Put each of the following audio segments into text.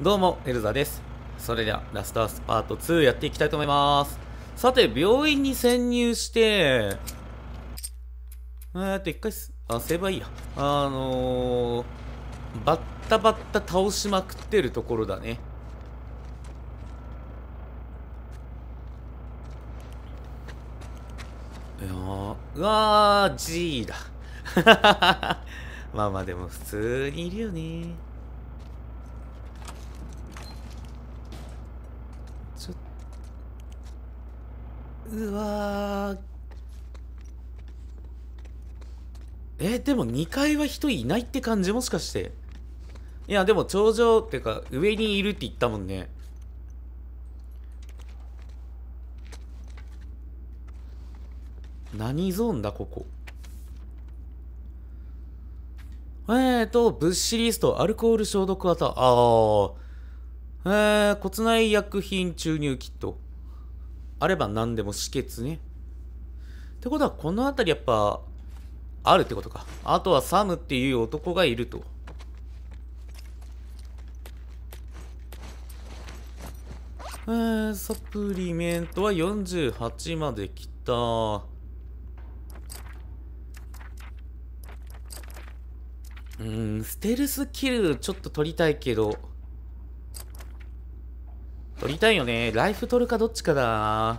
どうも、エルザです。それでは、ラストアースパート2やっていきたいと思います。さて、病院に潜入して、一回セーブはいいや。バッタバッタ倒しまくってるところだね。うわー、G だ。まあまあ、でも普通にいるよね。うわー。でも2階は人いないって感じもしかして。いや、でも頂上ってか、上にいるって言ったもんね。何ゾーンだ、ここ。物資リスト、アルコール消毒型。骨内薬品注入キット。あれば何でも止血ね。ってことは、この辺りやっぱ、あるってことか。あとはサムっていう男がいると。サプリメントは48まで来た。ステルスキルちょっと取りたいけど。取りたいよね。ライフ取るかどっちかだ。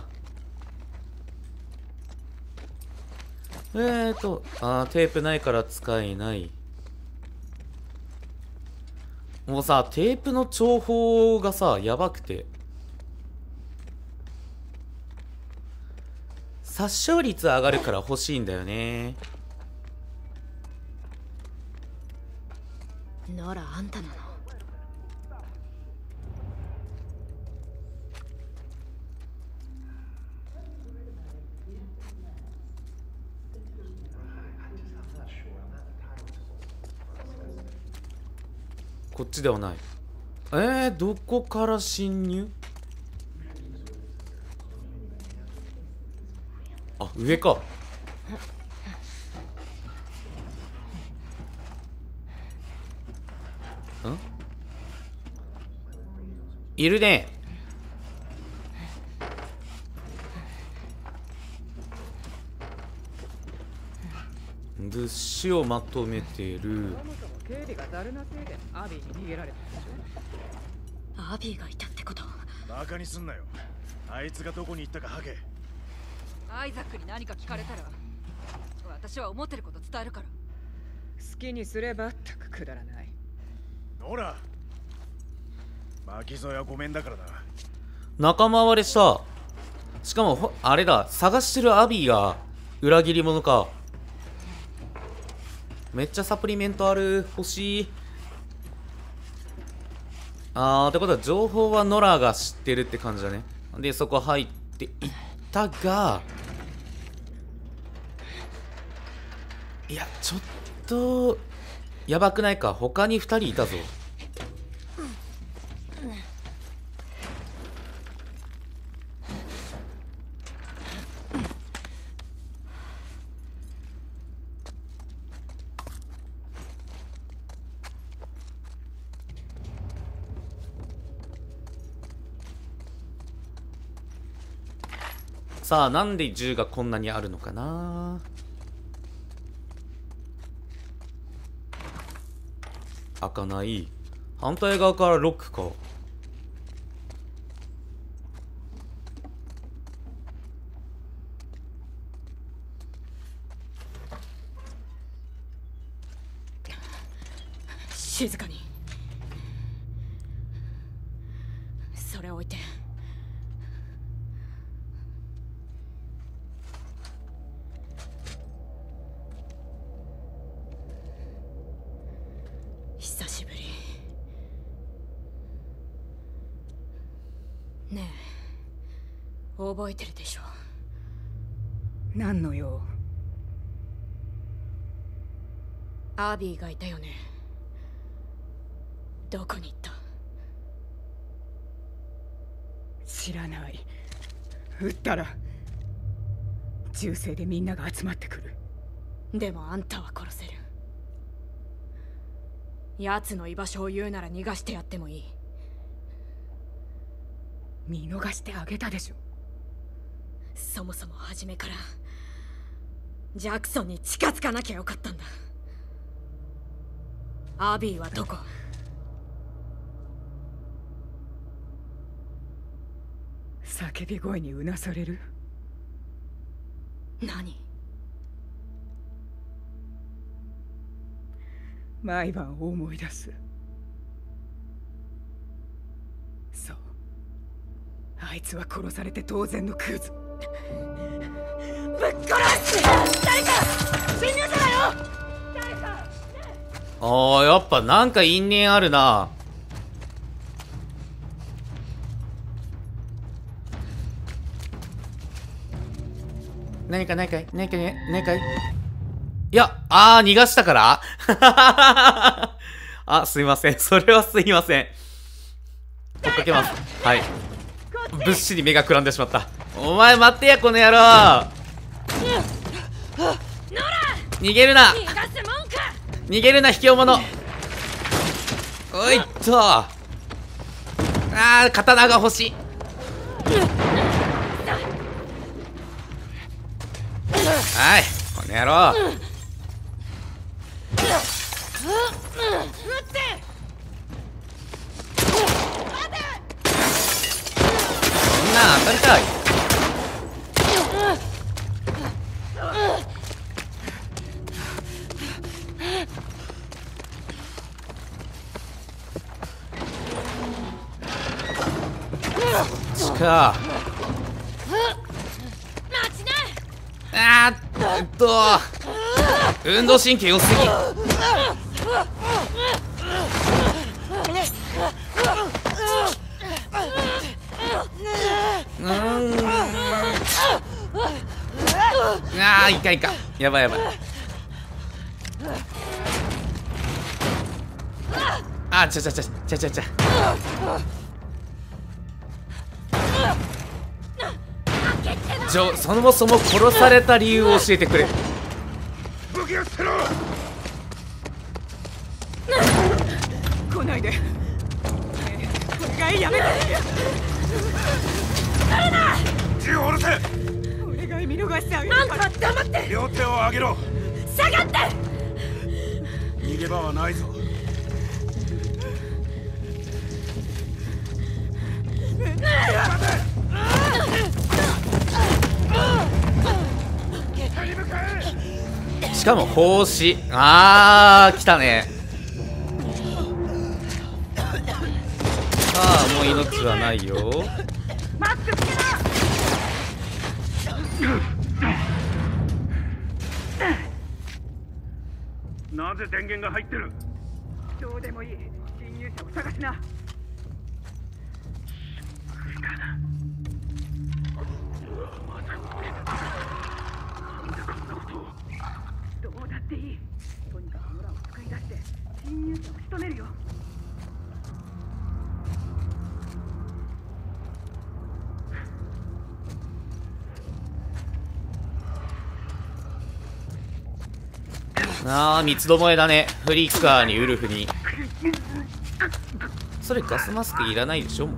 テープないから使えない。もうさ、テープの重宝がさ、やばくて。殺傷率上がるから欲しいんだよね。 ならあんたなの。 こっちではない。どこから侵入？あ、上か。いるね。物資をまとめてる。 警備がダルなせいでアビーに逃げられたでしょ。アビーがいたってこと。 バカにすんなよ。あいつがどこに行ったかハゲ。 アイザックに何か聞かれたら私は思ってること伝えるから。 好きにすればったくくだらない。 ほら巻き添えはごめんだからな。 仲間割れした。しかもあれだ、探してるアビーが裏切り者か。めっちゃサプリメントある。欲しい。ってことは情報はノラが知ってるって感じだね。で、そこ入っていったが、いや、ちょっとやばくないか。他に2人いたぞ。さあ、なんで銃がこんなにあるのかな。開かない。反対側からロックか。 静かに。それ置いて。久しぶり。ねえ、覚えてるでしょ。 何の用？ アービーがいたよね。どこに行った？ 知らない。撃ったら銃声でみんなが集まってくる。 でもあんたは殺せる。奴の居場所を言うなら逃がしてやってもいい。 見逃してあげたでしょ。 そもそも初めからジャクソンに近づかなきゃよかったんだ。アビーはどこ？ 叫び声にうなされる。 何？ 毎晩思い出す。そう、あいつは殺されて当然のクズ。 ぶっ殺す！誰か！侵入者だよ！誰か！ ああ、やっぱなんか因縁あるな。何かないかい？何かね、ないかい？いや、逃がしたからあ、すいません。それはすいません。追っかけます。はい。物資に目がくらんでしまった。お前待ってや、この野郎。逃げるな。逃げるな、卑怯者。おいっと。刀が欲しい。はい、この野郎。そんなん当たりかい。ちか。運動神経良すぎ。いかんいかん。やばいやばい。ちゃ。そもそも殺された理由を教えてくれ。 武器を捨てろ。 来ないで。お願いやめて。 誰だ！ 銃を下ろせ。 お願い見逃してあげる。 あんたは黙って。 両手を上げろ。 下がって。 逃げ場はないぞ。 しかも帽子。来たね。もう命はないよ。 なぜ電源が入ってる？ どうでもいい。侵入者を探しな。どうだっていい。とにかく村を救い出して侵入者を仕留めるよ。 三つどもえだね。フリッカーにウルフに。それガスマスクいらないでしょ。も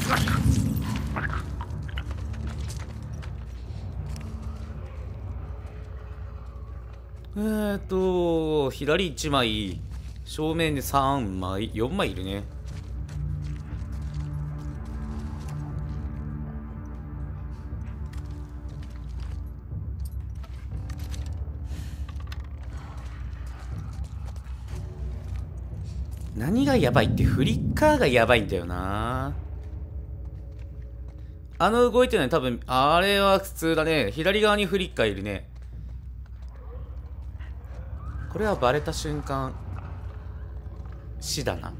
う左1枚、正面で3枚、4枚いるね。何がやばいってフリッカーがやばいんだよな。動いてるの多分あれは普通だね。左側にフリッカーいるね。これはバレた瞬間死だな。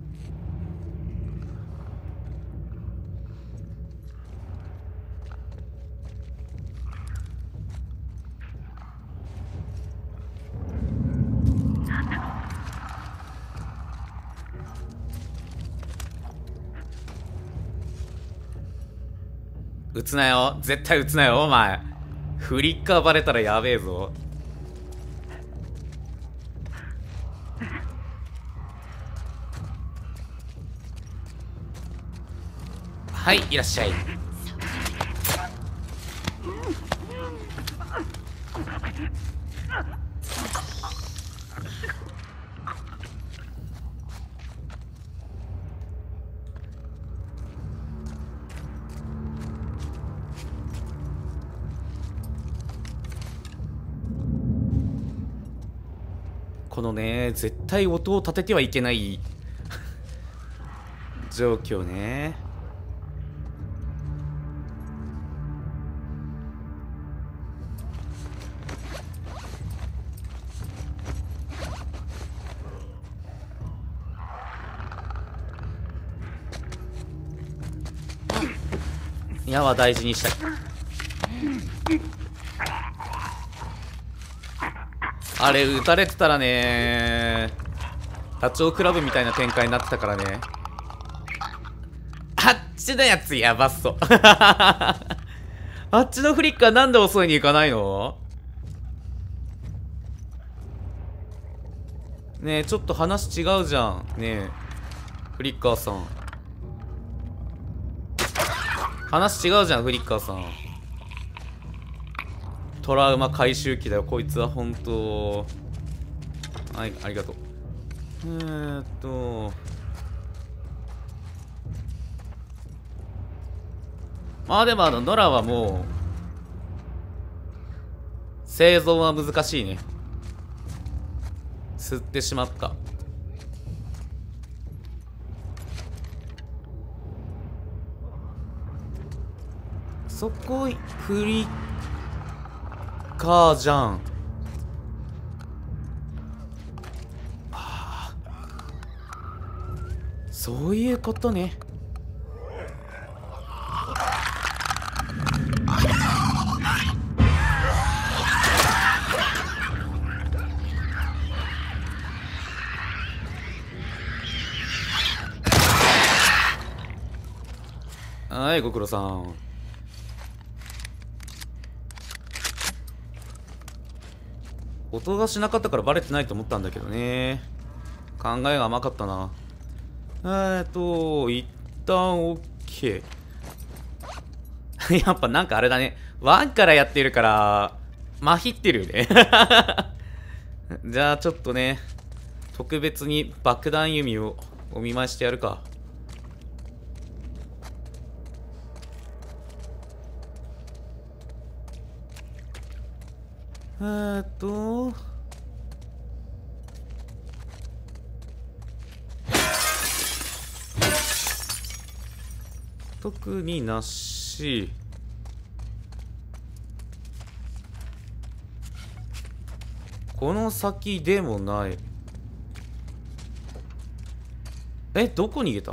撃つなよ。絶対撃つなよ、お前。フリッカーバレたらやべえぞ。 はい、いらっしゃい。このね、絶対音を立ててはいけない状況ね。矢は大事にしたい。あれ撃たれてたらね、ダチョウ倶楽部みたいな展開になってたからね。あっちのやつやばそうあっちのフリッカーなんで遅いに行かないの？ねえ、ちょっと話違うじゃん。ねえフリッカーさん、話違うじゃんフリッカーさん。トラウマ回収機だよこいつは。本当はい、ありがとう。まあでもノラはもう生存は難しいね。吸ってしまった。そこフリッカーじゃん。そういうことね。はい、ご苦労さん。音がしなかったからバレてないと思ったんだけどね。考えが甘かったな。一旦 OK やっぱなんかあれだね、1からやってるからまひってるよねじゃあちょっとね、特別に爆弾弓をお見舞いしてやるか。特になし。この先でもない。え、どこ逃げた？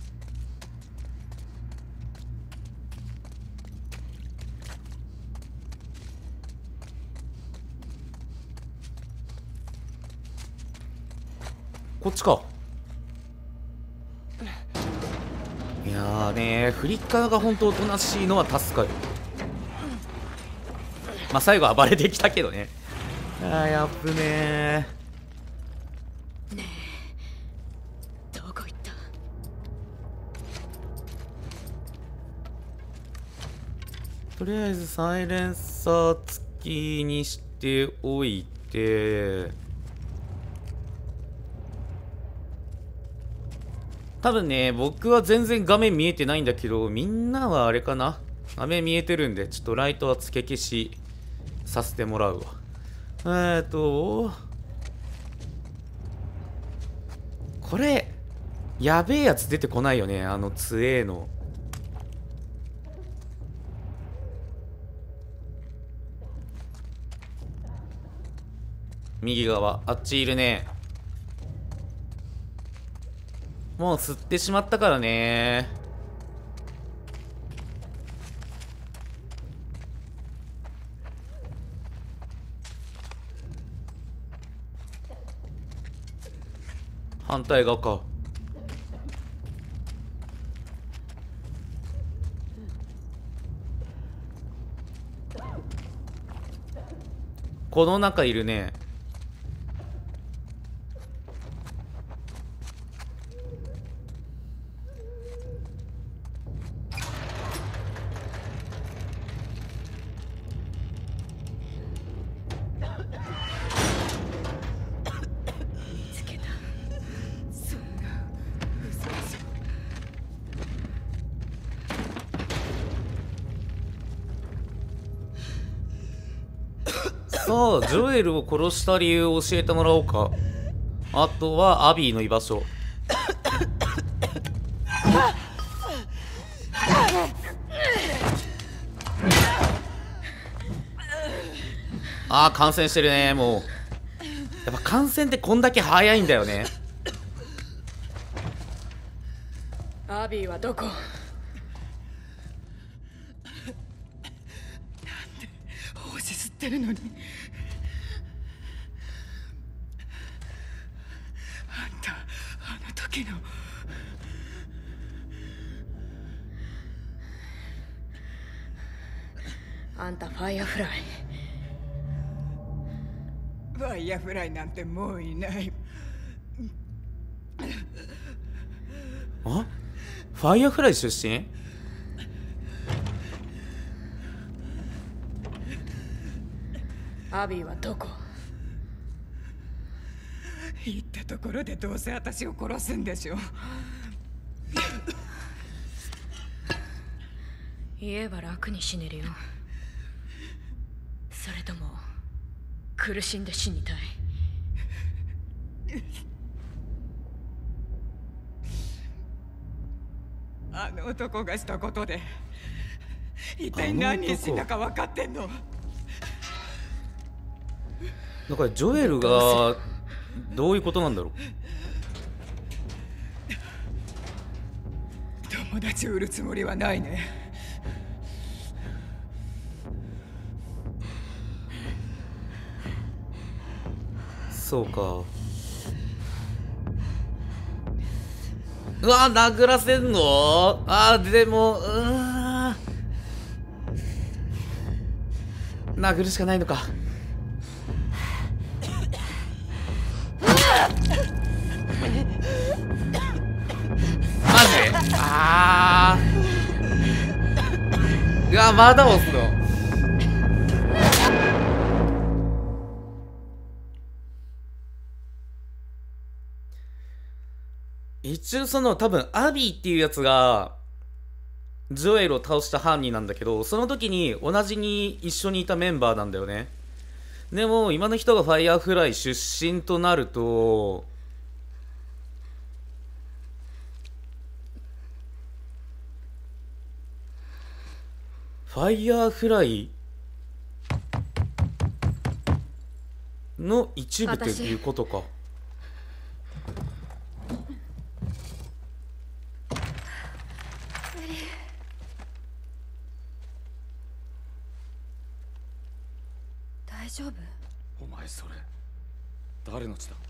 こっちか。いやーね、フリッカーが本当おとなしいのは助かる。まあ最後は暴れてきたけどね。あー、やっぶねねえ、どこ行った？ とりあえずサイレンサー付きにしておいて、多分ね、僕は全然画面見えてないんだけど、みんなはあれかな、画面見えてるんで、ちょっとライトは付け消しさせてもらうわ。これやべえやつ出てこないよね、あの強えの。右側、あっちいるね。もう吸ってしまったからね。反対側か。この中いるね。 さあジョエルを殺した理由を教えてもらおうか。あとはアビーの居場所。ああ、感染してるね。もうやっぱ感染ってこんだけ早いんだよね。 アビーはどこ？なんで星吸ってるのに。あんた、あの時の。あんたファイヤーフライ。ファイヤーフライなんてもういない。 あ、ファイヤーフライ出身？ アビーはどこ？言ったところでどうせ私を殺すんでしょ。言えば楽に死ねるよ。それとも苦しんで死にたい？あの男がしたことで一体何人死んだか分かってんの？ だからジョエルがどういうことなんだろう。 友達を売るつもりはないね。 そうか。うわ、殴らせんの？でも殴るしかないのか。マジで？うわ、まだ押すの？一応その多分アビーっていうやつがジョエルを倒した犯人なんだけど、その時に同じに一緒にいたメンバーなんだよね。でも今の人がファイヤーフライ出身となると、ファイヤーフライの一部っていうことか。 大丈夫？ お前それ誰の血だ？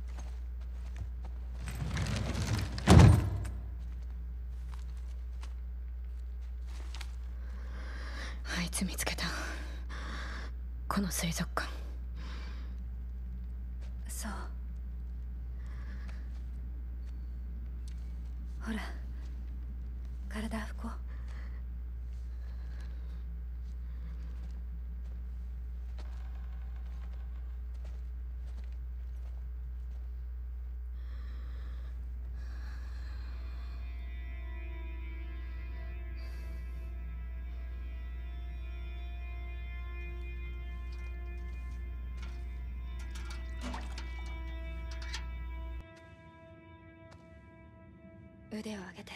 あいつ見つけた。この水族館。 そう。ほら、体拭こう。腕を上げて。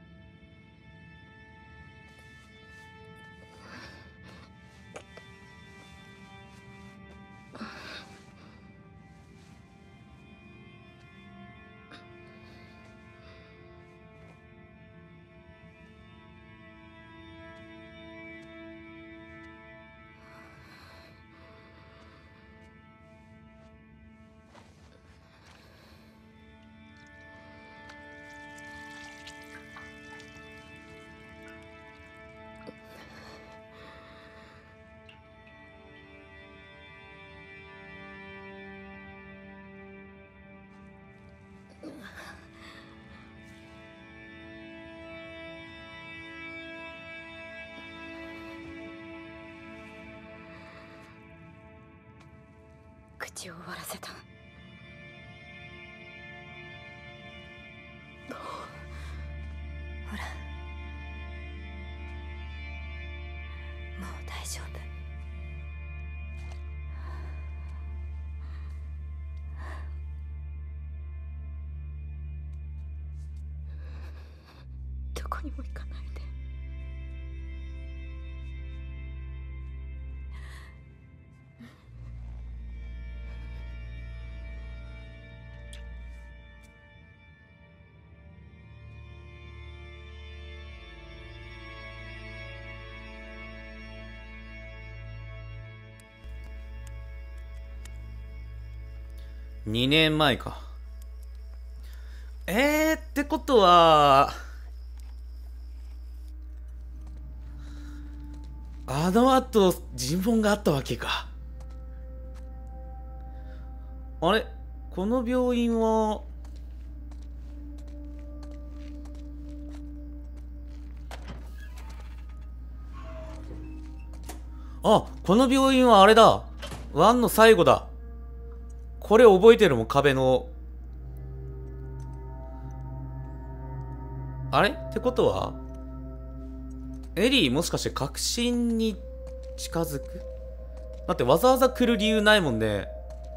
口を終わらせた。ほら、もう大丈夫。 どこにも行かないで。 2年前か。ってことは、あの後、尋問があったわけか。あれ、この病院は、あ、この病院はあれだ。ワンの最後だ。これ覚えてるもん、壁の。あれってことはエリーもしかして確信に近づく？だってわざわざ来る理由ないもんね。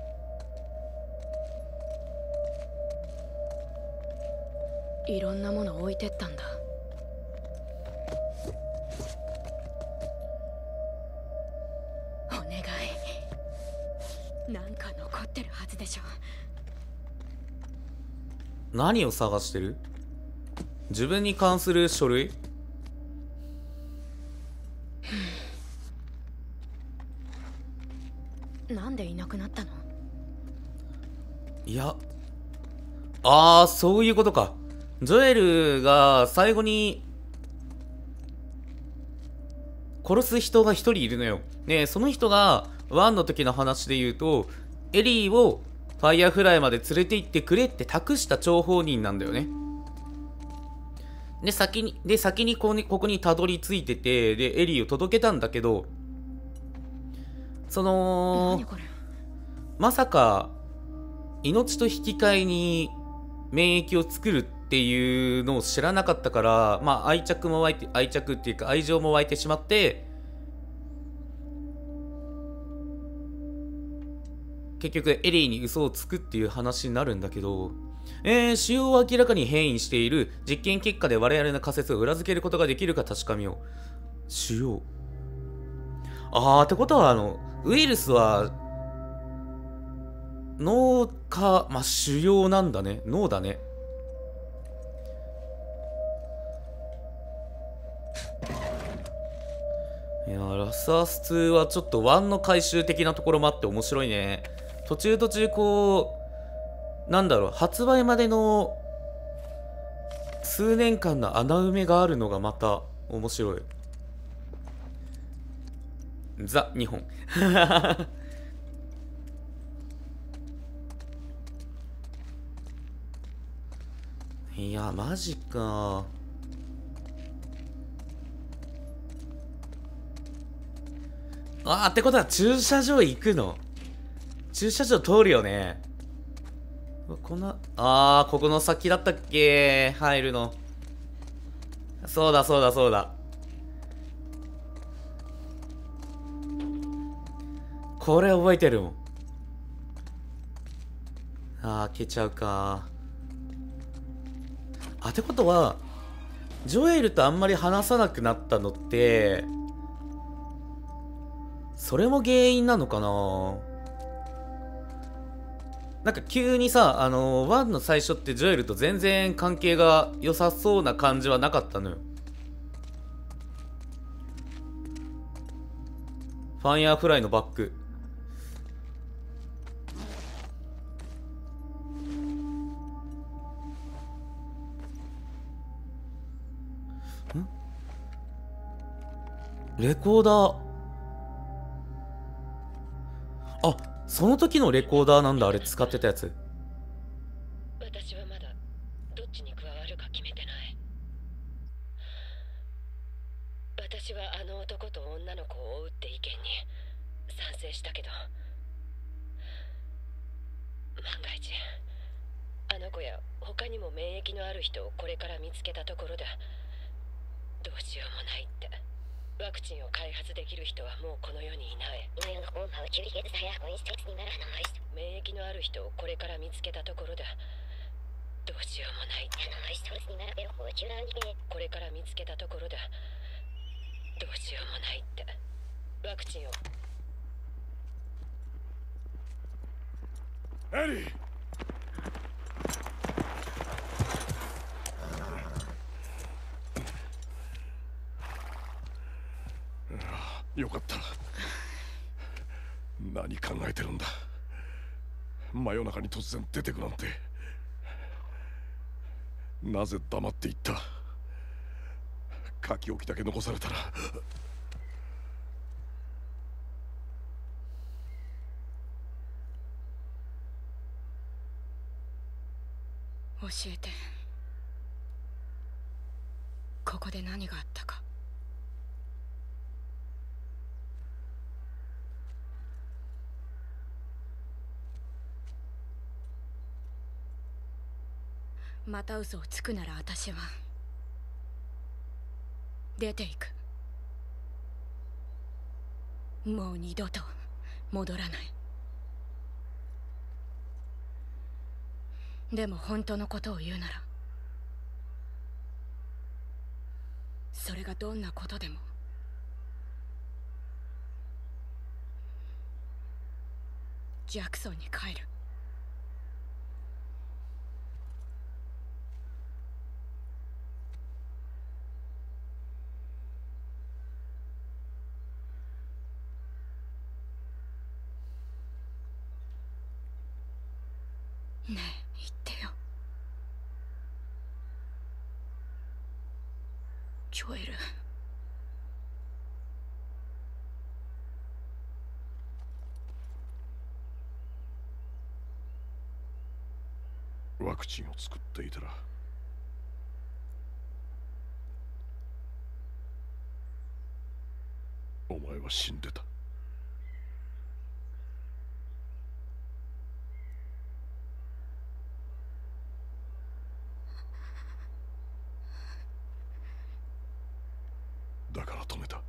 いろんなもの置いてったんだ。お願い、なんか残ってるはずでしょ。 何を探してる？自分に関する書類？ なんでいなくなったの？ いや、そういうことか。ジョエルが最後に殺す人が一人いるのよ。ねえ、その人がワンの時の話で言うと、エリーをファイヤーフライまで連れて行ってくれって託した張本人なんだよね。で、先にここにたどり着いてて、で、エリーを届けたんだけど、まさか、命と引き換えに免疫を作るっていうのを知らなかったから、まあ、愛着っていうか愛情も湧いてしまって、結局エリーに嘘をつくっていう話になるんだけど、腫瘍を明らかに変異している実験結果で我々の仮説を裏付けることができるか確かめよう。腫瘍。ってことはウイルスは脳か、まあ、腫瘍なんだね。脳だね。いや、ラスアス2はちょっと1の回収的なところもあって面白いね。途中こう、なんだろう、発売までの数年間の穴埋めがあるのがまた面白い。ザ・日本。いや、マジか。ってことは駐車場行くの？駐車場通るよね。ここの先だったっけ？入るの。そうだ。これ覚えてるもん。開けちゃうか。ってことは、ジョエルとあんまり話さなくなったのって、それも原因なのかな？なんか急にさ、1の最初ってジョエルと全然関係が良さそうな感じはなかったのよ。ファイヤーフライのバッグ。レコーダー。その時のレコーダーなんだ、あれ使ってたやつ。 私はまだどっちに加わるか決めてない。私はあの男と女の子を追うって意見に賛成したけど、万が一あの子や他にも免疫のある人をこれから見つけたところでどうしようもないって。ワクチンを開発できる人はもうこの世にいない。免疫のある人をこれから見つけたところでどうしようもない。これから見つけたところだ。どうしようもないって。ワクチンを。 エリー、よかった。何考えてるんだ。真夜中に突然出てくなんて。なぜ黙っていった。書き置きだけ残されたら。 教えて。ここで何があったか。また嘘をつくなら私は出ていく。もう二度と戻らない。でも本当のことを言うなら、それがどんなことでもジャクソンに帰る。ねえ、言ってよ。ジョエル。 ワクチンを作っていたら、お前は死んでた。だから止めた。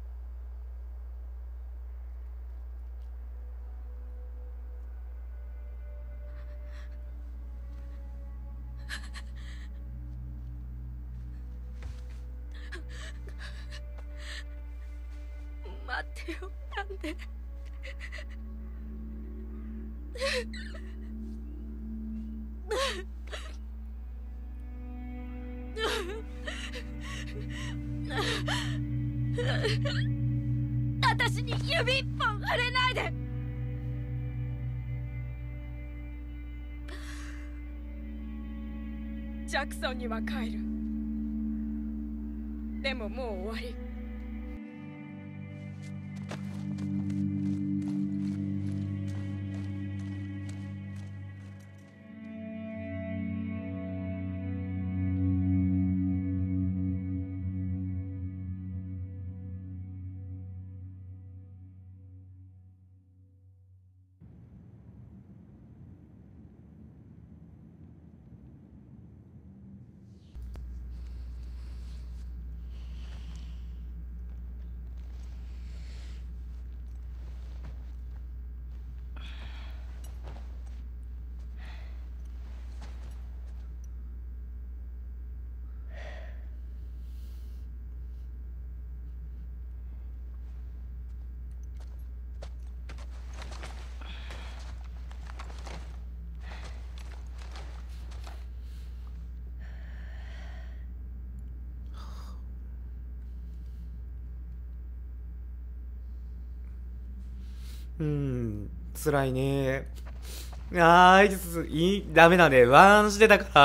待ってよ、なんで。私に指一本触れないで。ジャクソンには帰る。でももう終わり。 辛いね。ダメだね。ワンしてたから。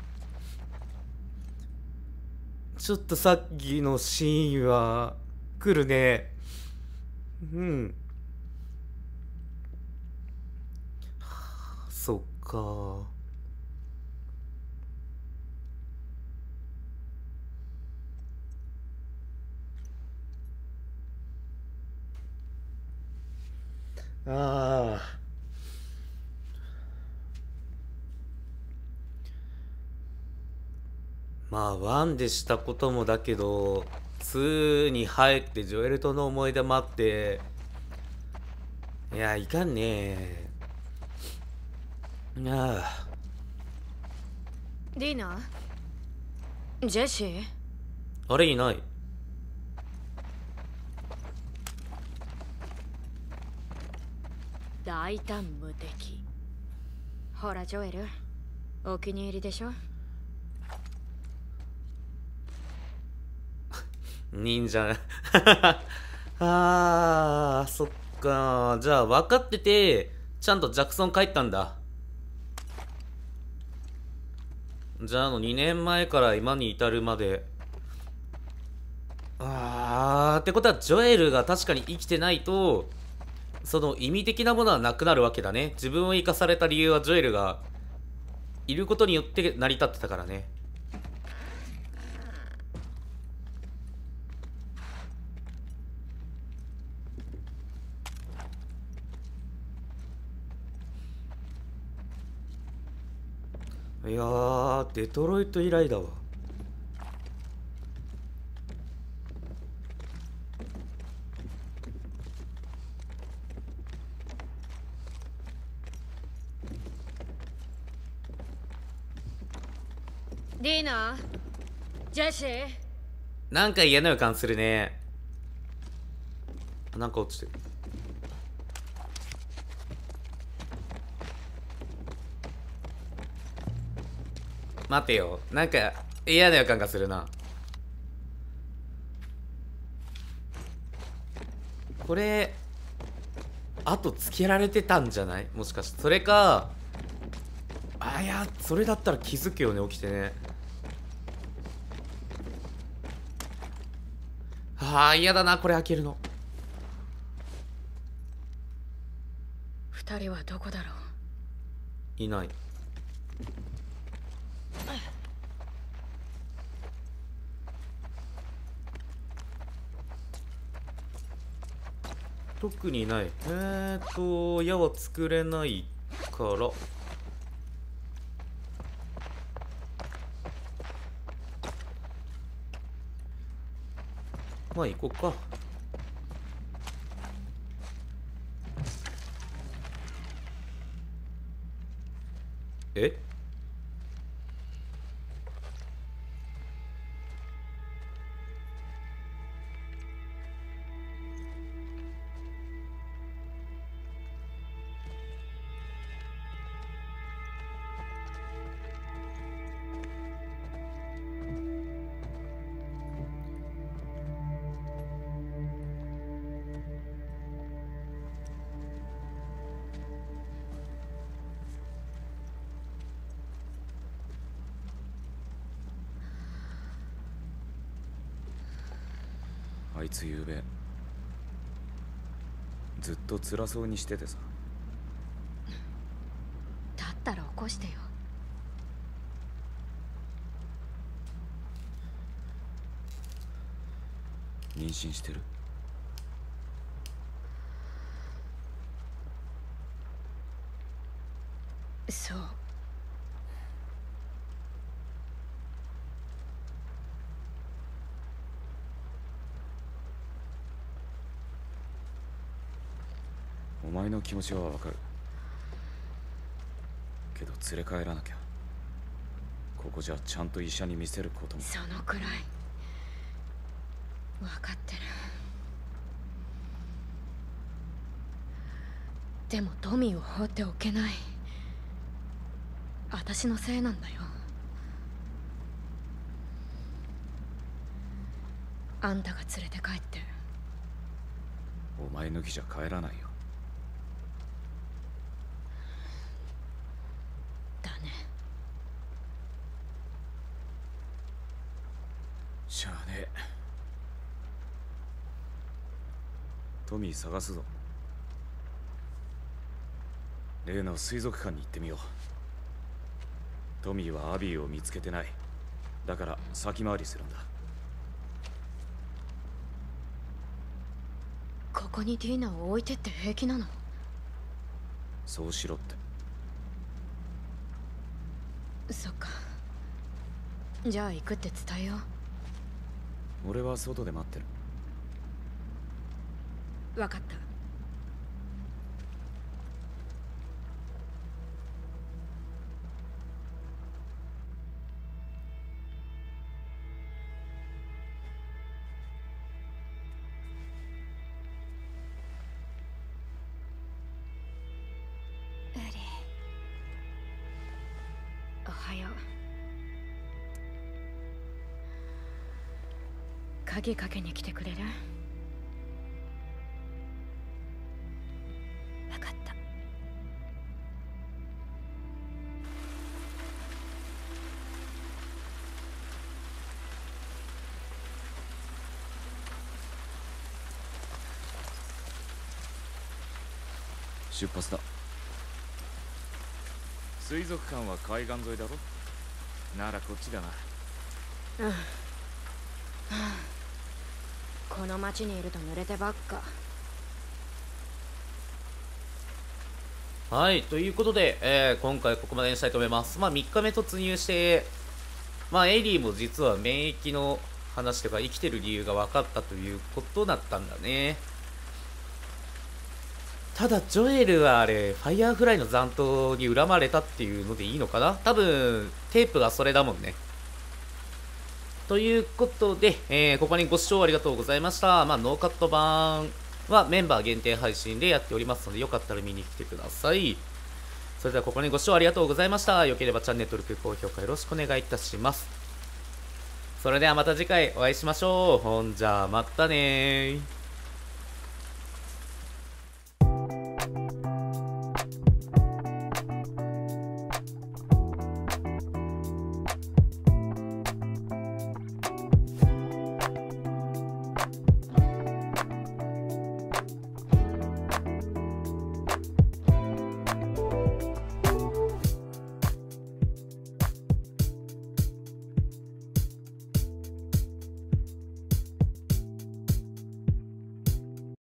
ちょっとさっきのシーンは、来るね。そっか。まあ1でしたこともだけど2に入ってジョエルとの思い出もあって、いやいかんね。 ディナジェシー、 あれいない。 大胆無敵。ほらジョエル、お気に入りでしょ。 忍者あー、そっか。じゃあ分かっててちゃんとジャクソン帰ったんだ。じゃあ2年前から今に至るまで、ってことはジョエルが確かに生きてないとその意味的なものはなくなるわけだね。自分を生かされた理由はジョエルがいることによって成り立ってたからね。いやー、デトロイト以来だわ。 ディナジェシー、 なんか嫌な予感するね。なんか落ちてる。待てよ、なんか嫌な予感がするな。これあとつけられてたんじゃない？もしかして。それか、いや、それだったら気づくよね、起きてね。嫌だな、これ開けるの。 二人はどこだろう。 いない。特にない。矢は作れないから。まあ行こうか。え？ あいつゆうべずっと辛そうにしててさ。 だったら起こしてよ。 妊娠してる？ そう。 お前の気持ちはわかるけど連れ帰らなきゃ。ここじゃちゃんと医者に見せることも。 そのくらい分かってる。でもトミーを放っておけない。私のせいなんだよ。あんたが連れて帰って。 お前抜きじゃ帰らないよ。 だね。 しゃあねえ。トミー探すぞ。例の水族館に行ってみよう。トミーはアビーを見つけてない。だから先回りするんだ。 ここにディーナを置いてって平気なの？ そうしろって。 そっか。じゃあ行くって伝えよう。 俺は外で待ってる。 分かった。 おはよう。鍵かけに来てくれる？分かった。 出発だ。水族館は海岸沿いだろ？ならこっちだな。 うん。はあ、この町にいると濡れてばっか。 はい、ということで、今回ここまでにしたいと思います。3日目突入して、エイリーも実は免疫の話とか生きてる理由が分かったということだったんだね。ただジョエルはあれファイヤーフライの残党に恨まれたっていうのでいいのかな。多分テープがそれだもんね。ということで、ここにご視聴ありがとうございました。ノーカット版はメンバー限定配信でやっておりますので、よかったら見に来てください。それではここにご視聴ありがとうございました。よければチャンネル登録高評価よろしくお願いいたします。それではまた次回お会いしましょう。ほんじゃまたねー。